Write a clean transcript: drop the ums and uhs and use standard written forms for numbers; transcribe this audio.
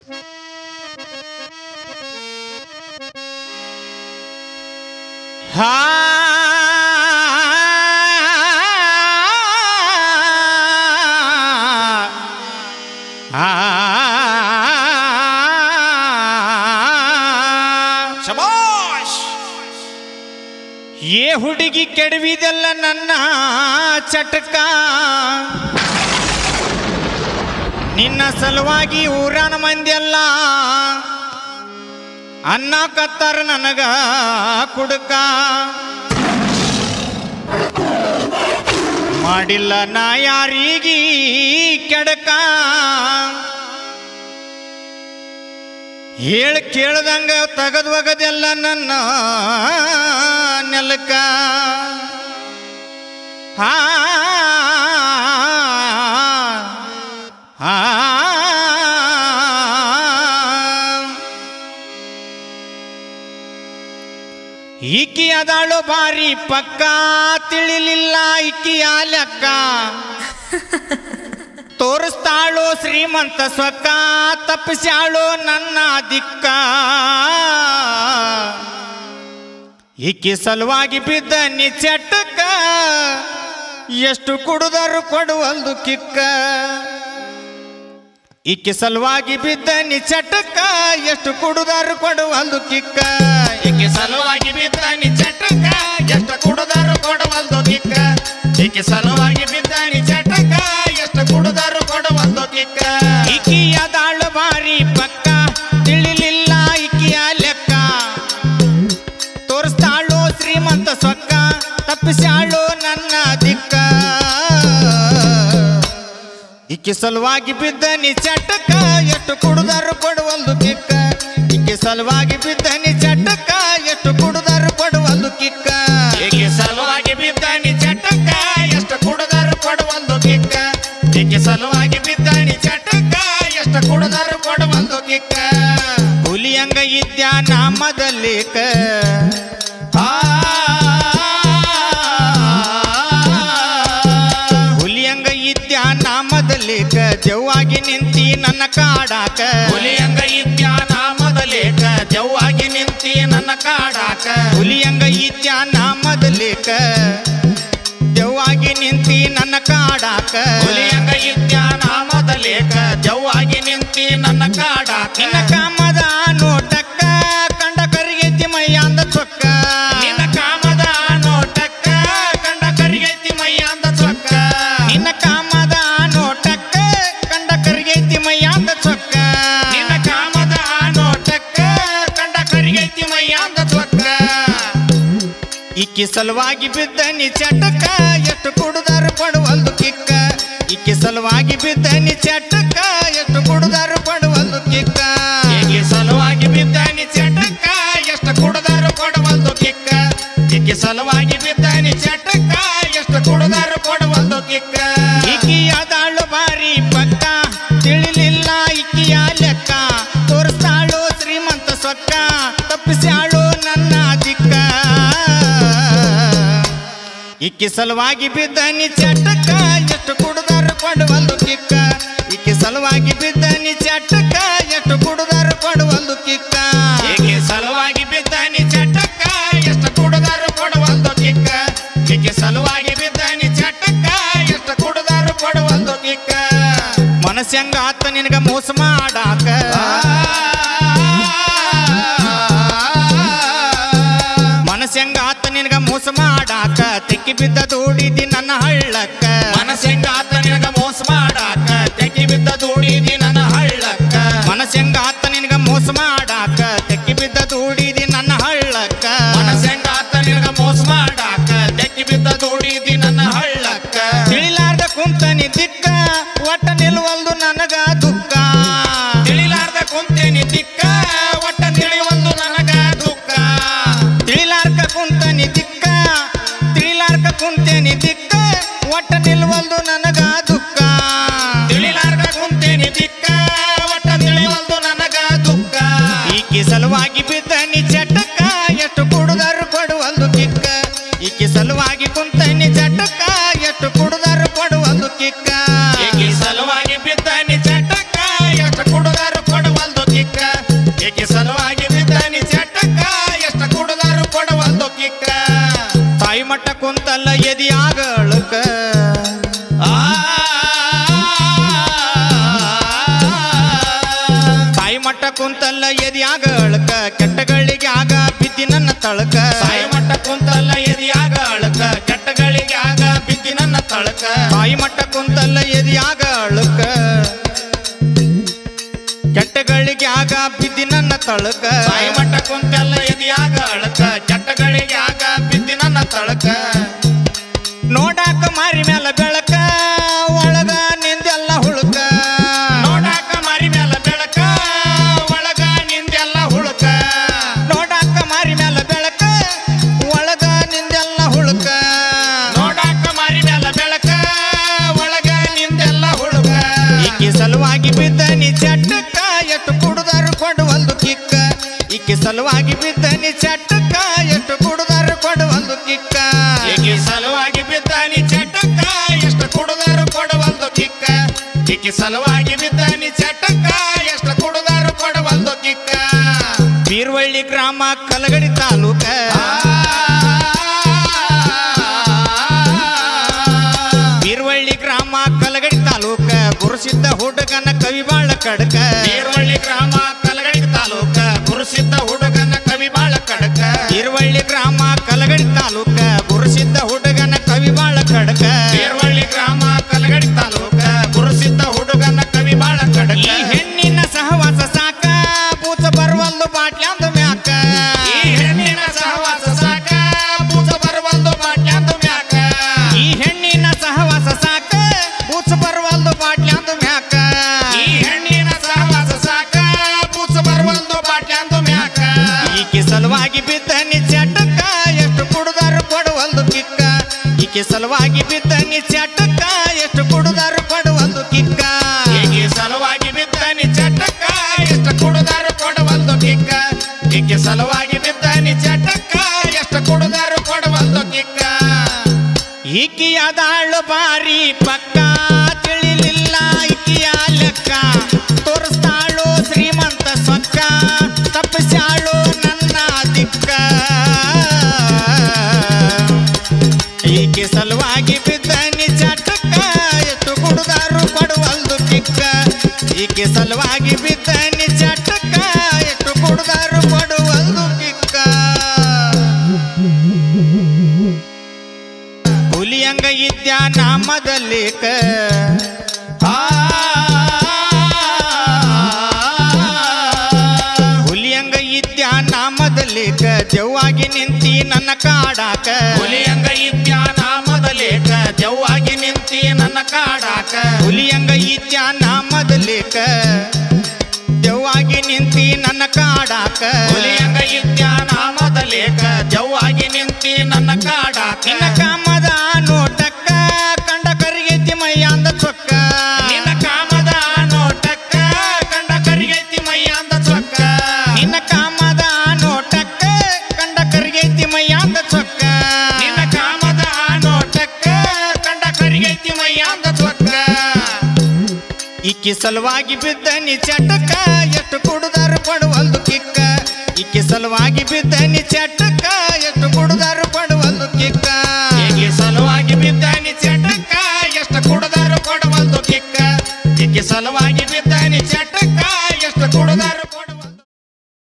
ಶಬಾಷ್. ಏ ಹುಡುಗಿ ಕೆಡವಿದೆಲ್ಲ ನನ್ನ ಚಟಕ, ನಿನ್ನ ಸಲುವಾಗಿ ಊರನ ಮಂದಿಯಲ್ಲ ಅನ್ನ ಕತ್ತಾರ ನನಗ ಕುಡುಕ. ಮಾಡಿಲ್ಲ ನಾ ಯಾರಿಗೀ ಕೆಡಕ, ಹೇಳಿ ಕೇಳ್ದಂಗ ತಗದ್ ಒಗದೆಲ್ಲ ನನ್ನ ನೆಲಕ. ಹಾ ಈಕಿ ಅದಾಳು ಬಾರಿ ಪಕ್ಕ, ತಿಳಿಲಿಲ್ಲ ಈಕಿಯ ಲೆಕ್ಕ. ತೋರಿಸ್ತಾಳು ಶ್ರೀಮಂತ ಸ್ವಕ್ಕ, ತಪ್ಪಿಸ್ಯಾಳು ನನ್ನ ದಿಕ್ಕ. ಈಕಿ ಸಲುವಾಗಿ ಬಿದ್ದ ನಿಚ್ಚಟ್ಟಕ್ಕ, ಎಷ್ಟು ಕುಡುದರು ಕೊಡುವಲ್ದು ಕಿಕ್ಕ. ಈಕಿ ಸಲುವಾಗಿ ಬಿದ್ದ ನಿಚ್ಚಟ್ಟಕ್ಕ, ಎಷ್ಟು ಕುಡುದರು ಕೊಡುವಲ್ದು ಕಿಕ್ಕ. ಈಕೆ ಸಲುವಾಗಿ ಬಿದ್ದ ನಿಚ್ಚಟ್ಟಕ್ಕ, ಎಷ್ಟು ಕುಡುದರು ಕೊಡುವಲ್ದು ಕಿಕ್ಕ. ಈಕೆ ಸಲುವಾಗಿ ಬಿದ್ದ ನಿಚ್ಚಟ್ಟಕ್ಕ, ಎಷ್ಟು ಕುಡುದರು ಕೊಡುವಲ್ದು ಕಿಕ್ಕ. ಈಕಿ ಅದಾಳು ಬಾರಿ ಪಕ್ಕ, ತಿಳಿಲಿಲ್ಲ ಈಕಿಯ ಲೆಕ್ಕ. ತೋರಿಸ್ತಾಳು ಶ್ರೀಮಂತ ಸೊಕ್ಕ, ತಪ್ಪಿಸ್ಯಾಳು ನನ್ನ ದಿಕ್ಕ. ಈಕಿ ಸಲುವಾಗಿ ಬಿದ್ದ ನಿಚ್ಚಟ್ಟಕ್ಕ, ಎಷ್ಟು ಕುಡುದರು ಕೊಡುವಲ್ದು ಕಿಕ್ಕ. ಈಕಿ ಸಲುವಾಗಿ ಬಿದ್ದ ನಿಚ್ಚಟ್ಟಕ್ಕ, ಎಷ್ಟು ಕುಡುದರು ಕೊಡುವಲ್ದು ಕಿಕ್ಕ. ಈಕೆ ಸಲುವಾಗಿ ಬಿದ್ದ ನಿಚ್ಚಟ್ಟಕ್ಕ, ಎಷ್ಟು ಕುಡುದರು ಕೊಡುವಲ್ದು ಕಿಕ್ಕ. ಈಕೆ ಸಲುವಾಗಿ ಬಿದ್ದ ನಿಚ್ಚಟ್ಟಕ್ಕ, ಎಷ್ಟು ಕುಡುದರು ಕೊಡುವಲ್ದು ಕಿಕ್ಕ. ಹುಲಿಯಂಗ ಇದ್ಯ ನಾಮದಲ್ಲಿಕ, ಹುಲಿಯಂಗ ಇದ್ಯ ನಾಮದಲ್ಲಿಕ. ದೆವ್ವಾಗಿ ನಿಂತಿ ನನ್ನ ಕಾಡಾಕ, ಹುಲಿಯಂಗ ಇದ್ಯ ನಾಮದಲೇಕ. ದೆವ್ವಾಗಿ ನಿಂತಿ ನನ್ನ ಕಾಡಾಕ. ಹುಲಿಯಂಗ ಇದ್ಯ ನಾಮದಲ್ಲಿಕ. ದೆವ್ವಾಗಿ ನಿಂತಿ ನನ್ನ ಕಾಡಾಕ. ಹುಲಿಯಂಗ ಇದ್ಯ ನಾಮದಲೇಕ. ದೆವ್ವಾಗಿ ನಿಂತಿ ನನ್ನ ಕಾಡಾಕ. ನಿನ್ನ ಕಾಮದ ನೋಟಕ್ಕ, ಕಂಡ ಕರಿಗೈತಿ ಮೈಯಾಂದ ಚೊಕ್ಕ. ನಿನ್ನ ಕಾಮದ ನೋಟಕ್ಕ, ಕಂಡ ಕರಿಗೈತಿ ಮೈಯಾಂದ ಚೊಕ್ಕ. ನಿನ್ನ ಕಾಮದ ನೋಟಕ್ಕ, ಕಂಡ ಕರಿಗೈತಿ ಮೈಯಾಂದ ಚೊಕ್ಕ. ನಿನ್ನ ಕಾಮದ ನೋಟಕ್ಕ, ಕಂಡ ಕರಿಗೈತಿ ಮೈಯಾಂದ ಚೊಕ್ಕ. ಈಕಿ ಸಲುವಾಗಿ ಬಿದ್ದ ನಿಚ್ಚಟ್ಟಕ್ಕ, ಎಷ್ಟು ಕುಡುದರು ಕೊಡುವಲ್ದು ಕಿಕ್ಕ. ಈಕಿ ಸಲುವಾಗಿ ಬಿದ್ದ ನಿಚ್ಚಟ್ಟಕ್ಕ, ಎಷ್ಟು ಕುಡುದರು ಕೊಡುವಲ್ದು ಕಿಕ್ಕ. ಈಕೆ ಸಲುವಾಗಿ ಬಿದ್ದ ನಿಚ್ಚಟ್ಟಕ್ಕ, ಎಷ್ಟು ಕುಡುದರು ಕೊಡುವಲ್ದು ಕಿಕ್ಕ. ಈಕೆ ಸಲುವಾಗಿ ಬಿದ್ದ ನಿಚ್ಚಟ್ಟಕ್ಕ, ಎಷ್ಟು ಕುಡುದರು ಕೊಡುವಲ್ದು ಕಿಕ್ಕ. ಈಕಿ ಅದಾಳು ಬಾರಿ ಪಕ್ಕ, ತಿಳಿಲಿಲ್ಲ ಈಕಿಯ ಲೆಕ್ಕ. ತೋರಿಸ್ತಾಳು ಶ್ರೀಮಂತ ಸೊಕ್ಕ, ತಪ್ಪಿಸ್ಯಾಳು ನನ್ನ ದಿಕ್ಕ. ಈಕಿ ಸಲುವಾಗಿ ಬಿದ್ದ ನಿಚ್ಚಟ್ಟಕ್ಕ, ಎಷ್ಟು ಕುಡುದರು ಕೊಡುವಲ್ದು ಕಿಕ್ಕ. ಈಕಿ ಸಲುವಾಗಿ ಬಿದ್ದ ನಿಚ್ಚಟ್ಟಕ್ಕ, ಎಷ್ಟು ಕುಡುದರು ಕೊಡುವಲ್ದು ಕಿಕ್ಕ. ಈಕೆ ಸಲುವಾಗಿ ಬಿದ್ದ ನಿಚ್ಚಟ್ಟಕ್ಕ, ಎಷ್ಟು ಕುಡುದರು ಕೊಡುವಲ್ದು ಕಿಕ್ಕ. ಈಕೆ ಸಲುವಾಗಿ ಬಿದ್ದ ನಿಚ್ಚಟ್ಟಕ್ಕ, ಎಷ್ಟು ಕುಡುದರು ಕೊಡುವಲ್ದು ಕಿಕ್ಕ. ಮನಸ್ಸಂಗ ಆತ ನಿನಗ ಮೋಸ ಮಾಡಾಕ, ಮನಸ್ಸಂಗ ಆತ ನಿನಗ ಮೋಸ ಮಾಡಾಕ. ತೆಕ್ಕಿ ಬಿದ್ದ ದೂಡಿದಿ ನನ್ನ ಹಳ್ಳಕ್ಕ. ಮನಸ್ಸಂಗ ಆತ ನಿನಗ ಮೋಸ ಮಾಡಾಕ. ತೆಕ್ಕಿ ಬಿದ್ದ ದೂಡಿದಿ ನನ್ನ ಹಳ್ಳಕ್ಕ. ಮನಸ್ಸಂಗ ಆತ ನಿನಗ ಮೋಸ ಮಾಡಾಕ. ತೆಕ್ಕಿ ಬಿದ್ದ ದೂಡಿದಿ ನನ್ನ ಹಳ್ಳಕ್ಕ. ಮನಸ್ಸಂಗ ಆತ ನಿನಗ ಮೋಸ ಮಾಡಾಕ. ತೆಕ್ಕಿ ಬಿದ್ದ ದೂಡಿದಿ ನನ್ನ ಹಳ್ಳಕ್ಕ. ತಿಳಿಲಾರ್ದ ಕುಂತ ನಿದ್ದಿಕ್ಕ, ಒಟ್ಟ ನಿಲ್ವಲ್ದು ನನಗ ದುಃಖ. ತಿಳಿಲಾರ್ದ ಕುಂತೇನಿ ದಿಕ್ಕ, ಒಟ್ಟ ತಿಳಿವಲ್ದು ನನಗ ದುಃಖ. ತಿಳಿಲಾರ್ಕ ಕುಂತ ನಿದ್ದಿಕ್ಕ, ತಿಳಿಲಾರ್ಕ ಕುಂತೇನಿ ದಿಕ್ಕ, ಒಟ್ಟ ನಿಲ್ವಲ್ದು ನನಗ ದುಃಖ. ಕುಂತಲ್ಲ ಎದಿಯಾಗ ಅಳಕ ಕೆಟ್ಟಗಳಿಗೆ ಆಗ ಬಿದ್ದಿ ನನ್ನ ತಳಕ ತಾಯಿ ಮಟ್ಟ ಕುಂತಲ್ಲ ಎದಿಯಾಗ ಅಳಕ ಕೆಟ್ಟಗಳಿಗೆ ಆಗ ಬಿದ್ದಿ ನನ್ನ ತಳಕ ತಾಯಿ ಮಟ್ಟ ಕುಂತಲ್ಲ ಎದಿಯಾಗ ಅಳಕ ಕೆಟ್ಟಗಳಿಗೆ ಆಗ ಬಿದ್ದಿ ನನ್ನ ತಳಕ ತಾಯಿ ಮಟ್ಟ ಕುಂತಲ್ಲ ಎದಿಯಾಗ ಅಳಕ ಕೆಟ್ಟಗಳಿಗೆ ಆಗ ಬಿದ್ದಿ ನನ್ನ ತಳಕ ನೋಡಾಕ ಮಾರಿ ಮ್ಯಾಲ ಬೆಳಕ ಒಳಗ ನಿಂದೆಲ್ಲ ಹುಳುಕ ನೋಡಾಕ ಮಾರಿ ಮ್ಯಾಲ ಬೆಳಕ ಒಳಗ ನಿಂದೆಲ್ಲ ಹುಳುಕ ನೋಡಾಕ ಮಾರಿ ಮ್ಯಾಲ ಬೆಳಕ ಒಳಗ ನಿಂದೆಲ್ಲ ಹುಳುಕ ನೋಡಾಕ ಮಾರಿ ಮ್ಯಾಲ ಬೆಳಕ ಒಳಗ ನಿಂದೆಲ್ಲ ಹುಳುಕ ಈಕಿ ಸಲುವಾಗಿ ಬಿದ್ದ ನೀ ಚಟ್ಟಕ್ಕ ಎಷ್ಟು ಕುಡುದಾರು ಕೊಡುವಲ್ದು ಕಿಕ್ಕ ಈಕಿ ಸಲುವಾಗಿ ಬಿದ್ದ ನೀ ಚಟ್ಟಕ್ಕ ಎಷ್ಟು ಕುಡುದಾರು ಕೊಡುವಲ್ದು ಕಿಕ್ಕ ಈಕಿ ಸಲುವಾಗಿ ಬಿದ್ದ ನೀ ಚಟಕ್ಕ ಎಷ್ಟು ಕುಡುದಾರು ಕೊಡುವಲ್ದು ಕಿಕ್ಕ ಈಕಿ ಸಲುವಾಗಿ ಬಿದ್ದ ನೀ ಚಟಕ್ಕ ಎಷ್ಟು ಕುಡುದಾರು ಕೊಡುವಲ್ದು ಕಿಕ್ಕ ಬೀರ್ವಳ್ಳಿ ಗ್ರಾಮ ಕಲಗಡಿ ತಾಲೂಕ ಬೀರ್ವಳ್ಳಿ ಗ್ರಾಮ ಕಲಗಡಿ ತಾಲೂಕ ಗುರುಸಿದ್ದ ಹುಡುಗನ ಕವಿ ಬಾಳ ಕಡಕ ಬೀರ್ವಳ್ಳಿ ಗ್ರಾಮ ಕಲಗಡಿ ತಾಲೂಕ ಗುರುಸಿದ್ದ ಹುಡುಗನ ಕವಿ ಬಾಳ ಕಡಕ ಬೀರ್ವಳ್ಳಿ ಗ್ರಾಮ ಕಲಗಡಿ ತಾಲೂಕ ಗುರುಸಿದ್ದ ಹುಡುಗನ ಕವಿ ಬಾಳ ಕಡಕ ಬೀರ್ವಳ್ಳಿ ಗ್ರಾಮ ಕಲಗಡಿ ತಾಲೂಕ ಗುರುಸಿದ್ದ ಹುಡುಗನ ಕವಿ ಬಾಳ ಕಡಕ ಈ ಹೆಣ್ಣಿನ ಸಹವಾಸ ಸಾಕ ಬೂಚ ಬರುವಲ್ದು ಬಾಟ್ಲ್ಯಾಂದ ಮ್ಯಾಕ ಈ ಹೆಣ್ಣಿನ ಸಹವಾಸ ಸಾಕ ಬೂಸ ಬರುವಲ್ದು ಬಾಟ್ಲ್ಯಾಂದು ಮ್ಯಾಕ ಈ ಹೆಣ್ಣಿನ ಸಹವಾಸ ಸಾಕ ಬೂಚ ಬರುವಲ್ದು ಬಾಟ್ಲ್ಯಾಂದ ಮ್ಯಾಕ ಈ ಹೆಣ್ಣಿನ ಸಹವಾಸ ಸಾಕ ಬೂಸ ಬರುವಲ್ದು ಬಾಟ್ಲ್ಯಾಂದು ಮ್ಯಾಕ ಈಕೆ ಸಲುವಾಗಿ ಬಿದ್ದ ನೀ ಚಟಕ್ಕ ಎಷ್ಟು ಕುಡುದಾರು ಕೊಡುವಲ್ದು ಕಿಕ್ಕ ಈಕೆ ಸಲುವಾಗಿ ಬಿದ್ದ ನೀ ಚಟಕ್ಕ ಎಷ್ಟು ಕುಡುದಾರು ಕೊಡುವಲ್ದು ಕಿಕ್ಕ ಈಕೆ ಸಲುವಾಗಿ ಬಿದ್ದ ನೀ ಚಟಕ್ಕ ಎಷ್ಟು ಕುಡುದಾರು ಕೊಡುವಲ್ದು ಕಿಕ್ಕ ಈಕೆ ಸಲುವಾಗಿ ಬಿದ್ದ ನೀ ಚಟಕ್ಕ ಎಷ್ಟು ಕುಡುದಾರು ಕೊಡುವಲ್ದು ಕಿಕ್ಕ ಈಕಿಯಾದಾಳು ಬಾರಿ ಪಕ್ಕ ತಿಳಿಲಿಲ್ಲ ಈಕಿಯ ಲೆಕ್ಕ ತೋರಿಸ್ತಾಳು ಶ್ರೀಮಂತ ಸೊಕ್ಕ ತಪ್ಪಿಸಾಳು ನನ್ನ ದಿಕ್ಕ ಈಕೆ ಸಲುವಾಗಿ ಬಿದ್ದ ನೀ ಚಟಕ್ಕ ಎಷ್ಟು ಕುಡುದಾರು ಕೊಡುವಲ್ದು ಕಿಕ್ಕ ಈಕೆ ಸಲುವಾಗಿ ಬಿದ್ದ ನೀ ಚಟಕ್ಕ ಎಷ್ಟು ಕುಡುದಾರು ಕೊಡುವಲ್ದು ಕಿಕ್ಕ ಹುಲಿಯಂಗ ಇದ್ಯ ನಾಮದಲ್ಲಿಕ ಹುಲಿಯಂಗ ಇದ್ಯ ನಾಮದಲ್ಲಿಕ ದೆವ್ವಾಗಿ ನಿಂತಿ ನನ್ನ ಕಾಡಾಕ ಹುಲಿಯಂಗ ಇದ್ಯ ನಾಮದಲೇಕ ದೆವ್ವಾಗಿ ನಿಂತಿ ನನ್ನ ಕಾಡಾಕ ಹುಲಿಯಂಗ ಇದ್ಯ ನಾಮದಲ್ಲಿಕ ದೆವ್ವಾಗಿ ನಿಂತಿ ನನ್ನ ಕಾಡಾಕ ಹುಲಿಯಂಗ ಇದ್ಯ ನಾಮದಲೇಕ ದೆವ್ವಾಗಿ ನಿಂತಿ ನನ್ನ ಕಾಡಾಕ ನಿನ್ನ ಕಾಮದ ನೋಟಕ್ಕ ಕಂಡ ಕರಿಗೈತಿ ಮೈಯಾಂದ ಚೊಕ್ಕ ನಿನ್ನ ಕಾಮದ ನೋಟಕ್ಕ ಕಂಡ ಕರಿಗೈತಿ ಮೈಯಾಂದ ಚೊಕ್ಕ ನಿನ್ನ ಕಾಮದ ನೋಟಕ್ಕ ಕಂಡ ಕರಿಗೈತಿ ಮೈಯಾಂದ ಚೊಕ್ಕ ನಿನ್ನ ಕಾಮದ ನೋಟಕ್ಕ ಕಂಡ ಕರಿಗೈತಿ ಮೈಯಾಂದ ಚೊಕ್ಕ ಈಕಿ ಸಲುವಾಗಿ ಬಿದ್ದ ನೀ ಚಟಕ್ಕ ಎಷ್ಟು ಕುಡುದಾರು ಕೊಡುವಲ್ದು ಕಿಕ್ಕ ಈಕಿ ಸಲುವಾಗಿ ಬಿದ್ದ ನೀ ಚಟಕ್ಕ ಎಷ್ಟು ಕುಡುದಾರು ಕೊಡುವಲ್ದು ಕಿಕ್ಕ ಈಕೆ ಸಲುವಾಗಿ ಬಿದ್ದ ನೀ ಚಟಕ್ಕ ಎಷ್ಟು ಕುಡುದಾರು ಕೊಡುವಲ್ದು ಕಿಕ್ಕ ಈಕೆ ಸಲುವಾಗಿ ಬಿದ್ದ ನೀ ಚಟಕ್ಕ